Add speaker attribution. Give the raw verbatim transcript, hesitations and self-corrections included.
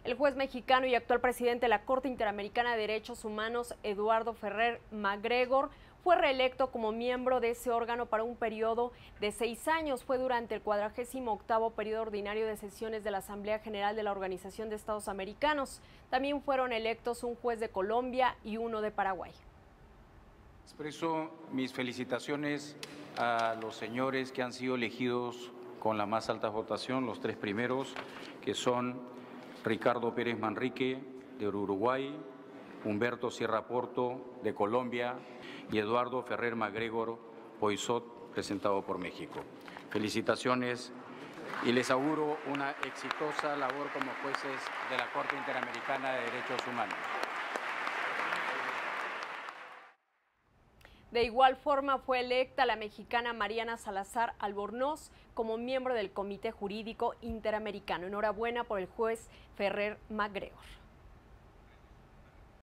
Speaker 1: El juez mexicano y actual presidente de la Corte Interamericana de Derechos Humanos, Eduardo Ferrer MacGregor, fue reelecto como miembro de ese órgano para un periodo de seis años. Fue durante el cuadragésimo octavo periodo ordinario de sesiones de la Asamblea General de la Organización de Estados Americanos. También fueron electos un juez de Colombia y uno de Paraguay.
Speaker 2: Expreso mis felicitaciones a los señores que han sido elegidos con la más alta votación, los tres primeros, que son Ricardo Pérez Manrique, de Uruguay, Humberto Sierra Porto, de Colombia, y Eduardo Ferrer MacGregor Poisot, presentado por México. Felicitaciones y les auguro una exitosa labor como jueces de la Corte Interamericana de Derechos Humanos.
Speaker 1: De igual forma fue electa la mexicana Mariana Salazar Albornoz como miembro del Comité Jurídico Interamericano. Enhorabuena por el juez Ferrer MacGregor.